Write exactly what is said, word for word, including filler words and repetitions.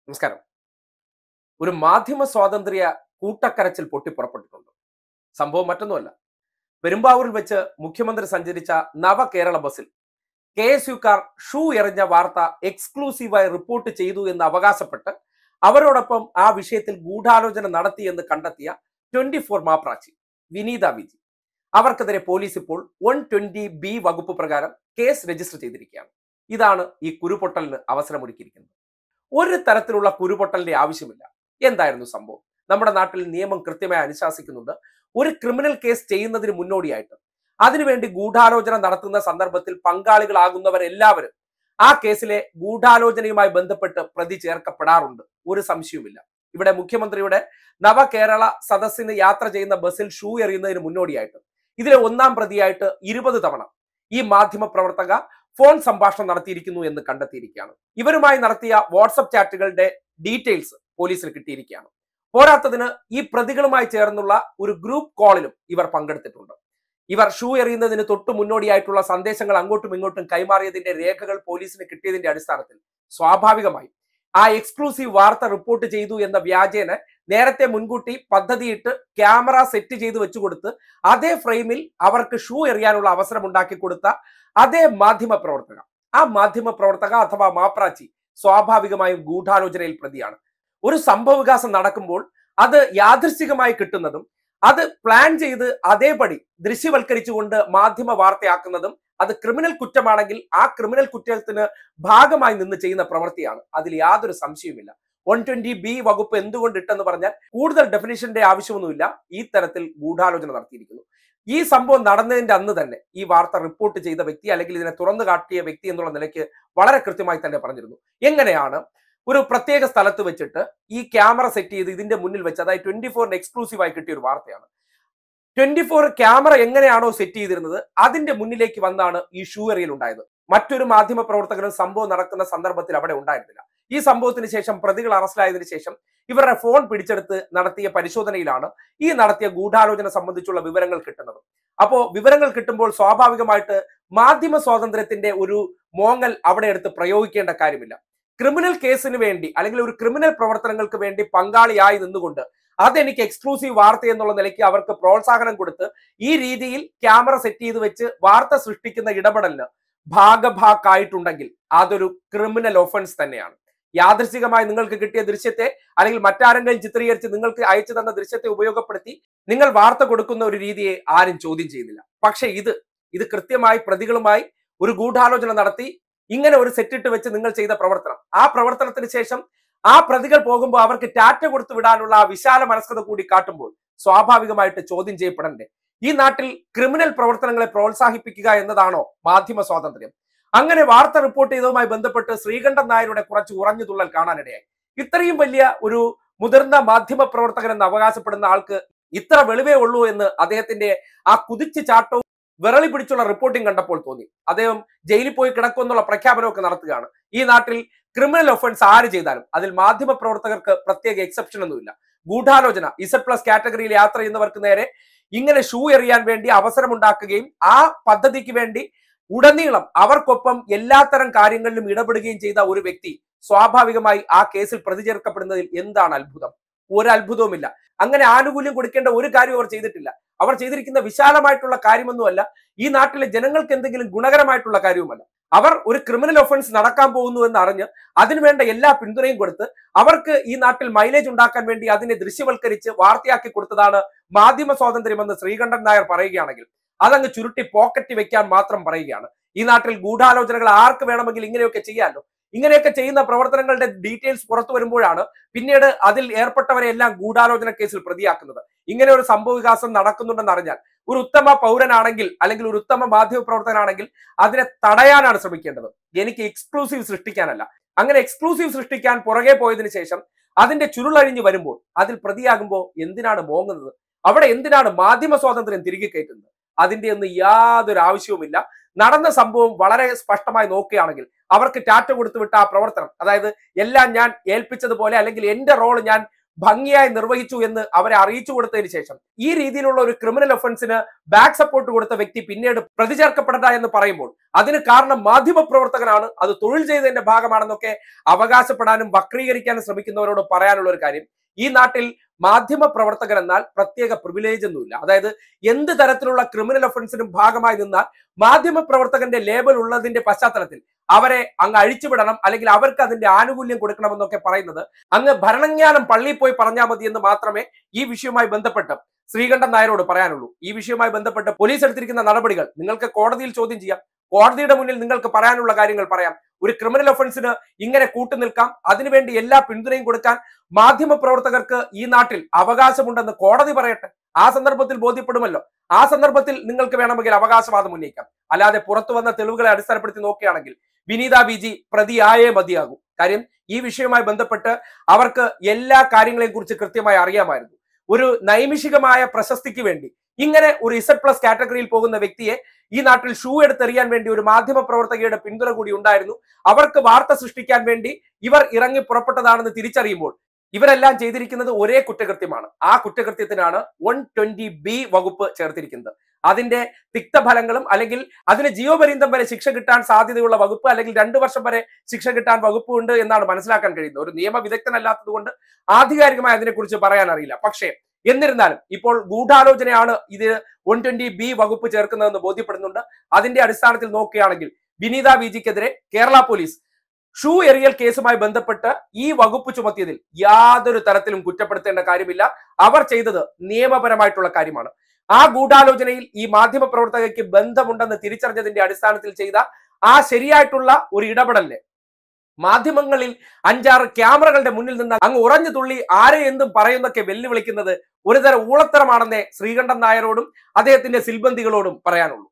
നമസ്കാരം. ഒരു മാധ്യമ സ്വാതന്ത്ര്യ കൂട്ടക്കരച്ചിൽ പൊട്ടിപ്പുറപ്പെട്ടിട്ടുണ്ട്. സംഭവം മറ്റൊന്നുമല്ല. പെരുമ്പാവൂരിൽ വെച്ച് മുഖ്യമന്ത്രി സഞ്ചരിച്ച നവകേരള ബസിൽ കെ എസ് യുക്കാർ ഷൂ എറിഞ്ഞ വാർത്ത എക്സ്ക്ലൂസീവായി റിപ്പോർട്ട് ചെയ്തു എന്ന് അവകാശപ്പെട്ട് അവരോടൊപ്പം ആ വിഷയത്തിൽ ഗൂഢാലോചന നടത്തി എന്ന് കണ്ടെത്തിയ ട്വന്റി ഫോർ മാപ്രാച്ചി വിനീത വിജി അവർക്കെതിരെ പോലീസ് ഇപ്പോൾ വൺ ട്വന്റി ബി വകുപ്പ് പ്രകാരം കേസ് രജിസ്റ്റർ ചെയ്തിരിക്കുകയാണ്. ഇതാണ് ഈ കുരുപൊട്ടലിന് അവസരമൊരുക്കിയിരിക്കുന്നത്. ഒരു തരത്തിലുള്ള കുരുപൊട്ടലിന്റെ ആവശ്യമില്ല. എന്തായിരുന്നു സംഭവം? നമ്മുടെ നാട്ടിൽ നിയമം കൃത്യമായി അനുശാസിക്കുന്നുണ്ട്. ഒരു ക്രിമിനൽ കേസ് ചെയ്യുന്നതിന് മുന്നോടിയായിട്ട് അതിനുവേണ്ടി ഗൂഢാലോചന നടത്തുന്ന സന്ദർഭത്തിൽ പങ്കാളികളാകുന്നവരെല്ലാവരും ആ കേസിലെ ഗൂഢാലോചനയുമായി ബന്ധപ്പെട്ട് പ്രതി ചേർക്കപ്പെടാറുണ്ട്. ഒരു സംശയവുമില്ല. ഇവിടെ മുഖ്യമന്ത്രിയുടെ നവകേരള സദസ്സിന് യാത്ര ചെയ്യുന്ന ബസ്സിൽ ഷൂ എറിയുന്നതിന് മുന്നോടിയായിട്ട് ഇതിലെ ഒന്നാം പ്രതിയായിട്ട് ഇരുപത് തവണ ഈ മാധ്യമ പ്രവർത്തക ഫോൺ സംഭാഷണം നടത്തിയിരിക്കുന്നു എന്ന് കണ്ടെത്തിയിരിക്കുകയാണ്. ഇവരുമായി നടത്തിയ വാട്സപ്പ് ചാറ്റുകളുടെ ഡീറ്റെയിൽസ് പോലീസിന് കിട്ടിയിരിക്കുകയാണ്. പോരാത്തതിന് ഈ പ്രതികളുമായി ചേർന്നുള്ള ഒരു ഗ്രൂപ്പ് കോളിലും ഇവർ പങ്കെടുത്തിട്ടുണ്ട്. ഇവർ ഷൂ എറിയുന്നതിന് തൊട്ടു മുന്നോടിയായിട്ടുള്ള സന്ദേശങ്ങൾ അങ്ങോട്ടും ഇങ്ങോട്ടും കൈമാറിയതിന്റെ രേഖകൾ പോലീസിന് കിട്ടിയതിന്റെ അടിസ്ഥാനത്തിൽ സ്വാഭാവികമായി ആ എക്സ്ക്ലൂസീവ് വാർത്ത റിപ്പോർട്ട് ചെയ്തു എന്ന വ്യാജേന നേരത്തെ മുൻകൂട്ടി പദ്ധതിയിട്ട് ക്യാമറ സെറ്റ് ചെയ്ത് വെച്ചു കൊടുത്ത് അതേ ഫ്രെയിമിൽ അവർക്ക് ഷൂ എറിയാനുള്ള അവസരം ഉണ്ടാക്കി കൊടുത്ത അതേ മാധ്യമ പ്രവർത്തക ആ മാധ്യമ പ്രവർത്തക അഥവാ മാപ്രാച്ചി സ്വാഭാവികമായും ഗൂഢാലോചനയിൽ പ്രതിയാണ്. ഒരു സംഭവ വികാസം നടക്കുമ്പോൾ അത് യാദൃശ്ചികമായി കിട്ടുന്നതും അത് പ്ലാൻ ചെയ്ത് അതേപടി ദൃശ്യവൽക്കരിച്ചുകൊണ്ട് മാധ്യമ വാർത്തയാക്കുന്നതും അത് ക്രിമിനൽ കുറ്റമാണെങ്കിൽ ആ ക്രിമിനൽ കുറ്റത്തിന് ഭാഗമായി നിന്ന് ചെയ്യുന്ന പ്രവൃത്തിയാണ്. അതിൽ യാതൊരു സംശയവുമില്ല. വൺ ട്വന്റി ബി വകുപ്പ് എന്തുകൊണ്ട് ഇട്ടെന്ന് പറഞ്ഞാൽ കൂടുതൽ ഡെഫിനിഷന്റെ ആവശ്യമൊന്നുമില്ല. ഈ തരത്തിൽ ഗൂഢാലോചന നടത്തിയിരിക്കുന്നു. ഈ സംഭവം നടന്നതിന്റെ അന്ന് തന്നെ ഈ വാർത്ത റിപ്പോർട്ട് ചെയ്ത വ്യക്തി അല്ലെങ്കിൽ ഇതിനെ തുറന്നു കാട്ടിയ വ്യക്തി എന്നുള്ള നിലയ്ക്ക് വളരെ കൃത്യമായി തന്നെ പറഞ്ഞിരുന്നു. എങ്ങനെയാണ് ഒരു പ്രത്യേക സ്ഥലത്ത് വെച്ചിട്ട് ഈ ക്യാമറ സെറ്റ് ചെയ്ത് ഇതിന്റെ മുന്നിൽ വെച്ച്, അതായത് ട്വന്റി ഫോറിന് എക്സ്ക്ലൂസീവായി കിട്ടിയ ഒരു വാർത്തയാണ്. ട്വന്റി ഫോർ ക്യാമറ എങ്ങനെയാണോ സെറ്റ് ചെയ്തിരുന്നത് അതിന്റെ മുന്നിലേക്ക് വന്നാണ് ഈ ഷൂ എറിയൽ ഉണ്ടായത്. മറ്റൊരു മാധ്യമ പ്രവർത്തകരും സംഭവം നടക്കുന്ന സന്ദർഭത്തിൽ അവിടെ ഉണ്ടായിരുന്നില്ല. ഈ സംഭവത്തിന് ശേഷം പ്രതികൾ അറസ്റ്റിലായതിനു ശേഷം ഇവരുടെ ഫോൺ പിടിച്ചെടുത്ത് നടത്തിയ പരിശോധനയിലാണ് ഈ നടത്തിയ ഗൂഢാലോചന സംബന്ധിച്ചുള്ള വിവരങ്ങൾ കിട്ടുന്നത്. അപ്പോ വിവരങ്ങൾ കിട്ടുമ്പോൾ സ്വാഭാവികമായിട്ട് മാധ്യമ സ്വാതന്ത്ര്യത്തിന്റെ ഒരു മോങ്ങൽ അവിടെ എടുത്ത് പ്രയോഗിക്കേണ്ട കാര്യമില്ല. ക്രിമിനൽ കേസിന് വേണ്ടി അല്ലെങ്കിൽ ഒരു ക്രിമിനൽ പ്രവർത്തനങ്ങൾക്ക് വേണ്ടി പങ്കാളിയായി നിന്നുകൊണ്ട് അതെനിക്ക് എക്സ്ക്ലൂസീവ് വാർത്ത എന്നുള്ള നിലയ്ക്ക് അവർക്ക് പ്രോത്സാഹനം കൊടുത്ത് ഈ രീതിയിൽ ക്യാമറ സെറ്റ് ചെയ്ത് വെച്ച് വാർത്ത സൃഷ്ടിക്കുന്ന ഇടപെടലിന് ഭാഗഭാക്കായിട്ടുണ്ടെങ്കിൽ അതൊരു ക്രിമിനൽ ഒഫൻസ് തന്നെയാണ്. യാദൃശ്ചികമായി നിങ്ങൾക്ക് കിട്ടിയ ദൃശ്യത്തെ അല്ലെങ്കിൽ മറ്റാരെങ്കിലും ചിത്രീകരിച്ച് നിങ്ങൾക്ക് അയച്ചു തന്ന ദൃശ്യത്തെ ഉപയോഗപ്പെടുത്തി നിങ്ങൾ വാർത്ത കൊടുക്കുന്ന ഒരു രീതിയെ ആരും ചോദ്യം ചെയ്യുന്നില്ല. പക്ഷെ ഇത് ഇത് കൃത്യമായി പ്രതികളുമായി ഒരു ഗൂഢാലോചന നടത്തി ഇങ്ങനെ ഒരു സെറ്റിട്ട് വെച്ച് നിങ്ങൾ ചെയ്ത പ്രവർത്തനം, ആ പ്രവർത്തനത്തിന് ശേഷം ആ പ്രതികൾ പോകുമ്പോൾ അവർക്ക് ടാറ്റ കൊടുത്തു വിടാനുള്ള ആ വിശാല മനസ്കത കൂടി കാട്ടുമ്പോൾ സ്വാഭാവികമായിട്ട് ചോദ്യം ചെയ്യപ്പെടണ്ടേ? ഈ നാട്ടിൽ ക്രിമിനൽ പ്രവർത്തനങ്ങളെ പ്രോത്സാഹിപ്പിക്കുക എന്നതാണോ മാധ്യമ സ്വാതന്ത്ര്യം? അങ്ങനെ വാർത്ത റിപ്പോർട്ട് ചെയ്തതുമായി ബന്ധപ്പെട്ട് ശ്രീകണ്ഠൻ നായരുടെ കുറച്ച് ഉറഞ്ഞു തുള്ളൽ കാണാനിടയായി. ഇത്രയും വലിയ ഒരു മുതിർന്ന മാധ്യമ പ്രവർത്തകൻ എന്ന് അവകാശപ്പെടുന്ന ആൾക്ക് ഇത്ര വെളിവേ ഉള്ളൂ എന്ന് അദ്ദേഹത്തിന്റെ ആ കുതിച്ചു ചാട്ടവും വിറളി പിടിച്ചുള്ള റിപ്പോർട്ടിംഗ് കണ്ടപ്പോൾ തോന്നി. അദ്ദേഹം ജയിലിൽ പോയി കിടക്കുമെന്നുള്ള പ്രഖ്യാപനമൊക്കെ നടത്തുകയാണ്. ഈ നാട്ടിൽ ക്രിമിനൽ ഒഫൻസ് ആര് ചെയ്താലും അതിൽ മാധ്യമ പ്രവർത്തകർക്ക് പ്രത്യേക എക്സെപ്ഷൻ ഒന്നുമില്ല. ഗൂഢാലോചന ഇസഡ് പ്ലസ് കാറ്റഗറിയിൽ യാത്ര ചെയ്യുന്നവർക്ക് നേരെ ഇങ്ങനെ ഷൂ എറിയാൻ വേണ്ടി അവസരമുണ്ടാക്കുകയും ആ പദ്ധതിക്ക് വേണ്ടി ഉടനീളം അവർക്കൊപ്പം എല്ലാത്തരം കാര്യങ്ങളിലും ഇടപെടുകയും ചെയ്ത ഒരു വ്യക്തി സ്വാഭാവികമായി ആ കേസിൽ പ്രതി ചേർക്കപ്പെടുന്നതിൽ എന്താണ് അത്ഭുതം? ഒരു അത്ഭുതവുമില്ല. അങ്ങനെ ആനുകൂല്യം കൊടുക്കേണ്ട ഒരു കാര്യം അവർ ചെയ്തിട്ടില്ല. അവർ ചെയ്തിരിക്കുന്ന വിശാലമായിട്ടുള്ള കാര്യമൊന്നുമല്ല, ഈ നാട്ടിലെ ജനങ്ങൾക്ക് എന്തെങ്കിലും ഗുണകരമായിട്ടുള്ള കാര്യവുമല്ല. അവർ ഒരു ക്രിമിനൽ ഒഫൻസ് നടക്കാൻ പോകുന്നു എന്ന് അറിഞ്ഞ് അതിനുവേണ്ട എല്ലാ പിന്തുണയും കൊടുത്ത് അവർക്ക് ഈ നാട്ടിൽ മൈലേജ് ഉണ്ടാക്കാൻ വേണ്ടി അതിനെ ദൃശ്യവൽക്കരിച്ച് വാർത്തയാക്കി കൊടുത്തതാണ് മാധ്യമ സ്വാതന്ത്ര്യമെന്ന് ശ്രീകണ്ഠൻ നായർ പറയുകയാണെങ്കിൽ അതങ്ങ് ചുരുട്ടി പോക്കറ്റ് വെക്കാൻ മാത്രം പറയുകയാണ്. ഈ നാട്ടിൽ ഗൂഢാലോചനകൾ ആർക്ക് വേണമെങ്കിൽ ഇങ്ങനെയൊക്കെ ചെയ്യാമല്ലോ. ഇങ്ങനെയൊക്കെ ചെയ്യുന്ന പ്രവർത്തനങ്ങളുടെ ഡീറ്റെയിൽസ് പുറത്തു വരുമ്പോഴാണ് പിന്നീട് അതിൽ ഏർപ്പെട്ടവരെ എല്ലാം ഗൂഢാലോചന കേസിൽ പ്രതിയാക്കുന്നത്. ഇങ്ങനെ ഒരു സംഭവ വികാസം നടക്കുന്നുണ്ടെന്ന് അറിഞ്ഞാൽ ഒരു ഉത്തമ പൗരനാണെങ്കിൽ അല്ലെങ്കിൽ ഒരു ഉത്തമ മാധ്യമ പ്രവർത്തകനാണെങ്കിൽ അതിനെ തടയാനാണ് ശ്രമിക്കേണ്ടത്. എനിക്ക് എക്സ്ക്ലൂസീവ് സൃഷ്ടിക്കാനല്ല. അങ്ങനെ എക്സ്ക്ലൂസീവ് സൃഷ്ടിക്കാൻ പുറകെ പോയതിനു ശേഷം അതിന്റെ ചുരുളഴിഞ്ഞു വരുമ്പോൾ അതിൽ പ്രതിയാകുമ്പോൾ എന്തിനാണ് മോങ്ങുന്നത്? അവിടെ എന്തിനാണ് മാധ്യമ സ്വാതന്ത്ര്യം തിരികെ കയറ്റുന്നത്? അതിന്റെ ഒന്നും യാതൊരു ആവശ്യവുമില്ല. നടന്ന സംഭവം വളരെ സ്പഷ്ടമായി നോക്കുകയാണെങ്കിൽ അവർക്ക് ടാറ്റ കൊടുത്തു വിട്ട ആ പ്രവർത്തനം, അതായത് എല്ലാം ഞാൻ ഏൽപ്പിച്ചതുപോലെ അല്ലെങ്കിൽ എന്റെ റോള് ഞാൻ ഭംഗിയായി നിർവഹിച്ചു എന്ന് അവരെ അറിയിച്ചു കൊടുത്തതിന് ശേഷം ഈ രീതിയിലുള്ള ഒരു ക്രിമിനൽ ഒഫൻസിന് ബാക്ക് സപ്പോർട്ട് കൊടുത്ത വ്യക്തി പിന്നീട് പ്രതി ചേർക്കപ്പെടണ്ട എന്ന് പറയുമ്പോൾ അതിന് കാരണം മാധ്യമ പ്രവർത്തകനാണ്, അത് തൊഴിൽ ചെയ്തതിന്റെ ഭാഗമാണെന്നൊക്കെ അവകാശപ്പെടാനും വക്രീകരിക്കാനും ശ്രമിക്കുന്നവരോട് പറയാനുള്ള ഒരു കാര്യം, ഈ നാട്ടിൽ മാധ്യമ പ്രവർത്തകർ എന്നാൽ പ്രത്യേക പ്രിവിലേജ് ഒന്നുമില്ല. അതായത് എന്ത് തരത്തിലുള്ള ക്രിമിനൽ ഒഫൻസിനും ഭാഗമായി നിന്നാൽ മാധ്യമ പ്രവർത്തകന്റെ ലേബൽ ഉള്ളതിന്റെ പശ്ചാത്തലത്തിൽ അവരെ അങ്ങ് അഴിച്ചുവിടണം, അല്ലെങ്കിൽ അവർക്ക് അതിന്റെ ആനുകൂല്യം കൊടുക്കണമെന്നൊക്കെ പറയുന്നത് അങ്ങ് ഭരണജ്ഞാനം പള്ളിയിൽ പോയി പറഞ്ഞാൽ മതി എന്ന് മാത്രമേ ഈ വിഷയവുമായി ബന്ധപ്പെട്ട് ശ്രീകണ്ഠൻ നായരോട് പറയാനുള്ളൂ. ഈ വിഷയവുമായി ബന്ധപ്പെട്ട് പോലീസ് എടുത്തിരിക്കുന്ന നടപടികൾ നിങ്ങൾക്ക് കോടതിയിൽ ചോദ്യം ചെയ്യാം, കോടതിയുടെ മുന്നിൽ നിങ്ങൾക്ക് പറയാനുള്ള കാര്യങ്ങൾ പറയാം. ഒരു ക്രിമിനൽ ഒഫൻസിന് ഇങ്ങനെ കൂട്ടുനിൽക്കാം, അതിനുവേണ്ടി എല്ലാ പിന്തുണയും കൊടുക്കാൻ മാധ്യമ പ്രവർത്തകർക്ക് ഈ നാട്ടിൽ അവകാശമുണ്ടെന്ന് കോടതി പറയട്ടെ. ആ സന്ദർഭത്തിൽ ബോധ്യപ്പെടുമല്ലോ. ആ സന്ദർഭത്തിൽ നിങ്ങൾക്ക് വേണമെങ്കിൽ അവകാശവാദം ഉന്നയിക്കാം. അല്ലാതെ പുറത്തു വന്ന തെളിവുകളെ അടിസ്ഥാനപ്പെടുത്തി നോക്കുകയാണെങ്കിൽ വിനീത ബി ജി പ്രതിയായേ മതിയാകൂ. കാര്യം ഈ വിഷയവുമായി ബന്ധപ്പെട്ട് അവർക്ക് എല്ലാ കാര്യങ്ങളെയും കുറിച്ച് കൃത്യമായി അറിയാമായിരുന്നു. ഒരു നൈമിഷികമായ പ്രശസ്തിക്ക് വേണ്ടി ഇങ്ങനെ ഒരു ഇസഡ് പ്ലസ് കാറ്റഗറിയിൽ പോകുന്ന വ്യക്തിയെ ഈ നാട്ടിൽ ഷൂ എടുത്തെറിയാൻ വേണ്ടി ഒരു മാധ്യമ പ്രവർത്തകയുടെ പിന്തുണ കൂടി ഉണ്ടായിരുന്നു. അവർക്ക് വാർത്ത സൃഷ്ടിക്കാൻ വേണ്ടി ഇവർ ഇറങ്ങി പുറപ്പെട്ടതാണെന്ന് തിരിച്ചറിയുമ്പോൾ ഇവരെല്ലാം ചെയ്തിരിക്കുന്നത് ഒരേ കുറ്റകൃത്യമാണ്. ആ കുറ്റകൃത്യത്തിനാണ് വൺ ട്വന്റി ബി വകുപ്പ് ചേർത്തിരിക്കുന്നത്. അതിന്റെ തിക്തഫലങ്ങളും അല്ലെങ്കിൽ അതിന് ജീവപര്യന്തം വരെ ശിക്ഷ കിട്ടാൻ സാധ്യതയുള്ള വകുപ്പ്, അല്ലെങ്കിൽ രണ്ടു വർഷം വരെ ശിക്ഷ കിട്ടാൻ വകുപ്പ് ഉണ്ട് എന്നാണ് മനസ്സിലാക്കാൻ കഴിയുന്നത്. ഒരു നിയമ വിദഗ്ധനല്ലാത്തത് കൊണ്ട് ആധികാരികമായി അതിനെക്കുറിച്ച് പറയാൻ അറിയില്ല. പക്ഷേ എന്നിരുന്നാലും ഇപ്പോൾ ഗൂഢാലോചനയാണ് ഇത് വൺ ട്വന്റി ബി വകുപ്പ് ചേർക്കുന്നതെന്ന് ബോധ്യപ്പെടുന്നുണ്ട്. അതിന്റെ അടിസ്ഥാനത്തിൽ നോക്കുകയാണെങ്കിൽ വിനീത ബി ജിക്കെതിരെ കേരള പോലീസ് ഷൂ എറിയൽ കേസുമായി ബന്ധപ്പെട്ട് ഈ വകുപ്പ് ചുമത്തിയതിൽ യാതൊരു തരത്തിലും കുറ്റപ്പെടുത്തേണ്ട കാര്യമില്ല. അവർ ചെയ്തത് നിയമപരമായിട്ടുള്ള കാര്യമാണ്. ആ ഗൂഢാലോചനയിൽ ഈ മാധ്യമ പ്രവർത്തകയ്ക്ക് ബന്ധമുണ്ടെന്ന് തിരിച്ചറിഞ്ഞതിന്റെ അടിസ്ഥാനത്തിൽ ചെയ്ത ആ ശരിയായിട്ടുള്ള ഒരു ഇടപെടലിനെ മാധ്യമങ്ങളിൽ അഞ്ചാറ് ക്യാമറകളുടെ മുന്നിൽ നിന്ന് അങ്ങ് ഉറഞ്ഞു തുള്ളി ആരെ എന്തും പറയുന്നൊക്കെ വെല്ലുവിളിക്കുന്നത് ഒരുതരം ഊളത്തരമാണെന്നേ ശ്രീകണ്ഠൻ നായരോടും അദ്ദേഹത്തിന്റെ സിൽബന്ധികളോടും പറയാനുള്ളൂ.